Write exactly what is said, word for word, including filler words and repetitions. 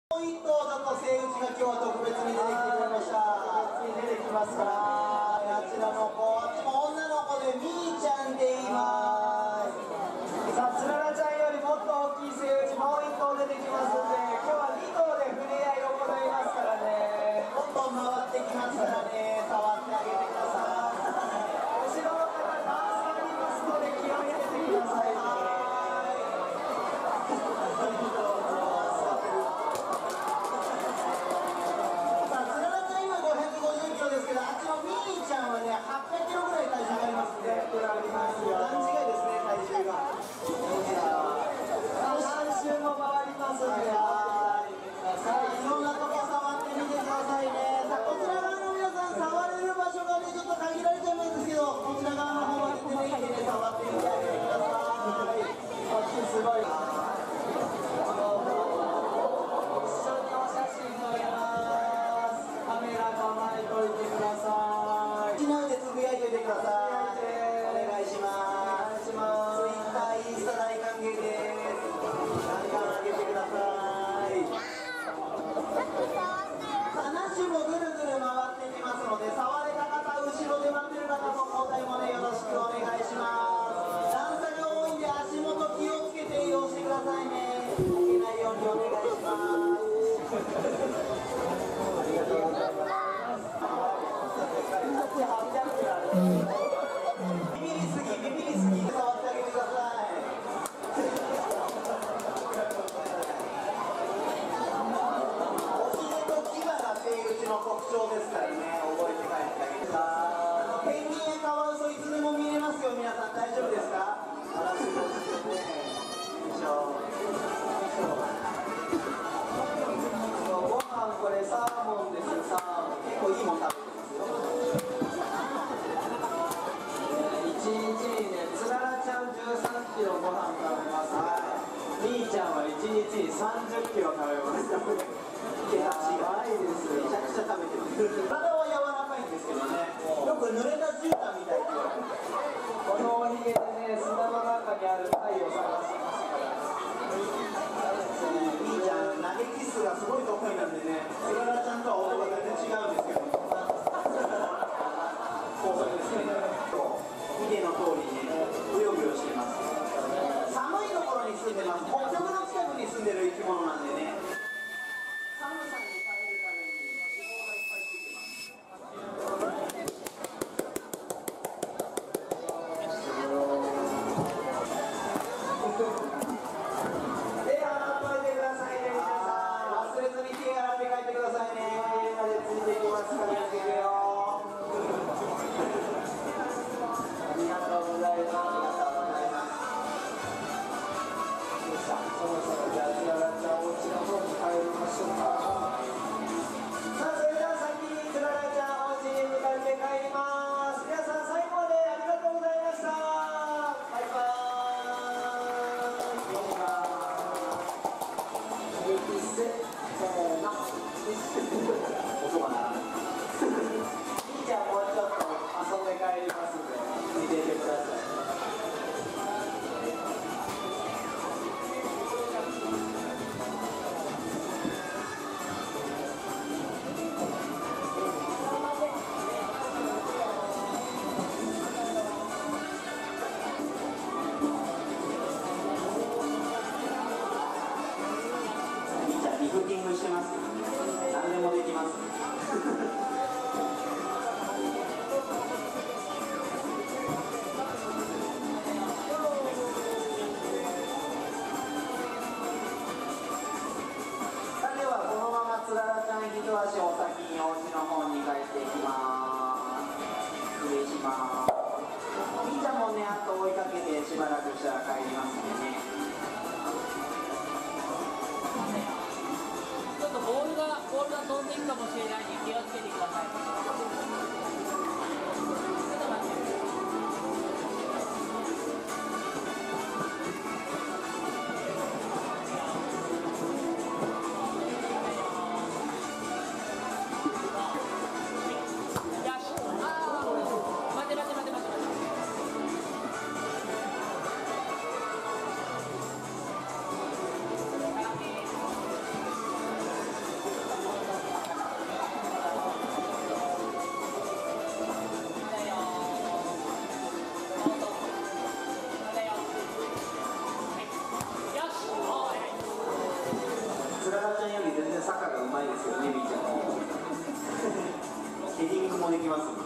もう一頭ちょっとセイウチが今日は特別に出てきてくれました。特別に出てきますから、あちらの子、あっちも女の子でみーちゃんでいます。さあ、つららちゃんよりもっと大きいセイウチもう一頭出てきますんで、今日はに頭で触れ合いを行いますからね。どんどん回ってきますからね、触ってあげてください。後ろの方たくさんいますので気をつけてくださいね。はっぴゃくキロぐらい体重がありますので、段違いですね、体重が。さん周も回りますので、いろんなとこ触ってみてくださいね。さあ、こちら側の皆さん、触れる場所がね、ちょっと限られちゃうんですけど、こちら側の方まで出てきてね、触ってみてあげてください。こっちすごい。一緒にお写真撮ります。カメラ構えといてください。つぶやいておいてください。お願いします。ツイッター、インスタ大歓迎です。ガンガン上げてください。話もぐるぐる回ってきますので、触れた方、後ろで待ってる方も交代もね、よろしくお願いします。段差が多いんで、足元気をつけて移動してくださいね。こけないようにお願いします。ありがとうございます。ビビりすぎ、ビビりすぎ、触ってあげてください。おひげと牙がセイウチの特徴ですからね、覚えて帰ってあげてください。ペンギンやカワウソいつでも見れますよ、皆さん大丈夫ですか？あらすごいですね。よいしょ。ご飯これサーモンですよ、サーモン。結構いいもん食べてますよ。いちにちにね、つららちゃんじゅうさんキロご飯食べます。みーちゃんはいちにちにさんじゅっキロ食べます。やばいですよ。めちゃくちゃ食べてます。体は柔らかいんですけどね、よく濡れた絨毯みたいって言われてます。このおひげでね、砂の中にある貝を探してますから。みーちゃん、投げキッスがすごい得意なんでね、つららちゃんとは音が全然違うんですけど。高速ですね。見ての通りにね、ブヨブヨしてます。寒いところに住んでます。北極の近くに住んでる生き物なんでね、寒さに耐えるために脂肪がいっぱいついてます。手洗っといてくださいね、皆さん。忘れずに手洗って帰ってくださいね。家までついていきますからね、いくよ。ありがとうございます。そろそろじゃあつららちゃんお家の方に帰りましょうか。さあ、それでは先につららちゃんお家に向かって帰ります。皆さん最後までありがとうございました。バイバーイ。いっせせーの。音が鳴らない。みーちゃんもうちょっと遊んで帰りますんで見ていてください。リフティングしてます。何でもできます。さあ、ではこのままつららちゃん一足お先にお家の方に帰っていきます。失礼します。みーちゃんもね、あと追いかけてしばらくしたら帰りますんでね。 ちょっとボールがボールが飛んでいくかもしれないので気をつけてください。ちょっと待って。 甘いですよね、みーちゃん。ヘディングもできますんで。